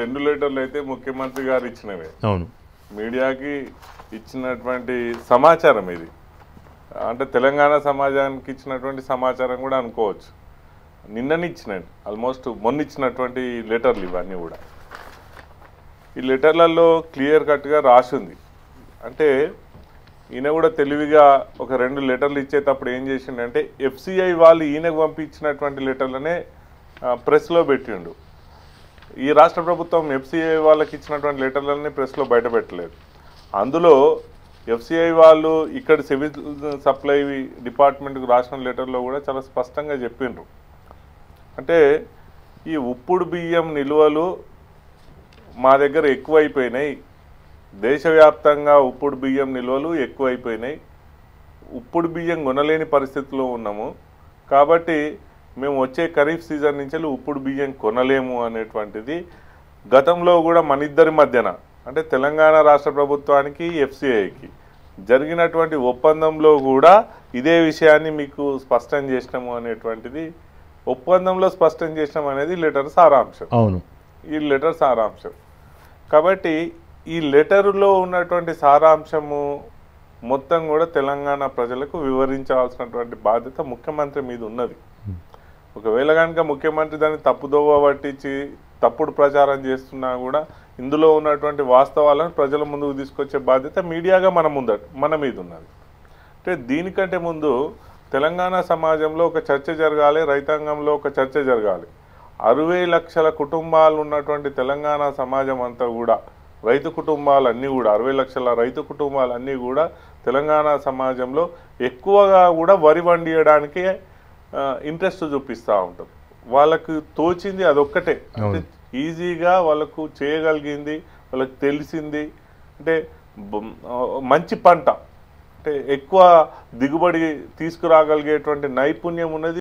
రెండు లెటర్లు అయితే ముఖ్యమంత్రి గారు ఇచ్చినవే. అవును, మీడియాకి ఇచ్చినటువంటి సమాచారం ఇది. అంటే తెలంగాణ సమాజానికి ఇచ్చినటువంటి సమాచారం కూడా అనుకోవచ్చు. నిన్నని ఇచ్చినండి, ఆల్మోస్ట్ మొన్న ఇచ్చినటువంటి లెటర్లు ఇవన్నీ కూడా. ఈ లెటర్లలో క్లియర్ కట్గా రాసింది. అంటే ఈయన కూడా తెలివిగా ఒక 2 లెటర్లు ఇచ్చేటప్పుడు ఏం చేసిండంటే FCI వాళ్ళు ఈయనకు పంపించినటువంటి లెటర్లనే ప్రెస్లో పెట్టిండు. ఈ రాష్ట్ర ప్రభుత్వం FCI వాళ్ళకి ఇచ్చినటువంటి లెటర్లని ప్రెస్లో బయట పెట్టలేదు. అందులో FCI వాళ్ళు ఇక్కడ సివిల్ సప్లై డిపార్ట్మెంట్కి రాసిన లెటర్లో కూడా చాలా స్పష్టంగా చెప్పిండ్రు. అంటే ఈ ఉప్పుడు బియ్యం నిల్వలు మా దగ్గర ఎక్కువైపోయినాయి, దేశవ్యాప్తంగా ఉప్పుడు బియ్యం నిల్వలు ఎక్కువైపోయినాయి, ఉప్పుడు బియ్యం కొనలేని పరిస్థితిలో ఉన్నాము, కాబట్టి మేము వచ్చే ఖరీఫ్ సీజన్ నుంచి ఉప్పుడు బియ్యం కొనలేము అనేటువంటిది గతంలో కూడా మన ఇద్దరి మధ్యన అంటే తెలంగాణ రాష్ట్ర ప్రభుత్వానికి FCIకి జరిగినటువంటి ఒప్పందంలో కూడా ఇదే విషయాన్ని మీకు స్పష్టం చేసినాము అనేటువంటిది ఒప్పందంలో స్పష్టం చేసినాం అనేది లెటర్ సారాంశం. అవును, ఈ లెటర్ సారాంశం. కాబట్టి ఈ లెటరులో ఉన్నటువంటి సారాంశము మొత్తం కూడా తెలంగాణ ప్రజలకు వివరించాల్సినటువంటి బాధ్యత ముఖ్యమంత్రి మీద ఉన్నది. ఒకవేళ కనుక ముఖ్యమంత్రి దాన్ని తప్పుదోవ పట్టించి తప్పుడు ప్రచారం చేస్తున్నా కూడా ఇందులో ఉన్నటువంటి వాస్తవాలను ప్రజల ముందుకు తీసుకొచ్చే బాధ్యత మీడియాగా మన మీద ఉన్నది. అంటే దీనికంటే ముందు తెలంగాణ సమాజంలో ఒక చర్చ జరగాలి, రైతాంగంలో ఒక చర్చ జరగాలి. 60 లక్షల కుటుంబాలు ఉన్నటువంటి తెలంగాణ సమాజం అంతా కూడా రైతు కుటుంబాలన్నీ కూడా 60 లక్షల రైతు కుటుంబాలన్నీ కూడా తెలంగాణ సమాజంలో ఎక్కువగా కూడా వరి వండియడానికి ఇంట్రెస్ట్ చూపిస్తూ ఉంటారు. వాళ్ళకు తోచింది అదొక్కటే, అంటే ఈజీగా వాళ్ళకు చేయగలిగింది, వాళ్ళకి తెలిసింది అంటే మంచి పంట అంటే ఎక్కువ దిగుబడి తీసుకురాగలిగేటువంటి నైపుణ్యం ఉన్నది